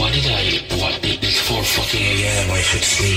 What, it's 4 fucking AM, I should sleep.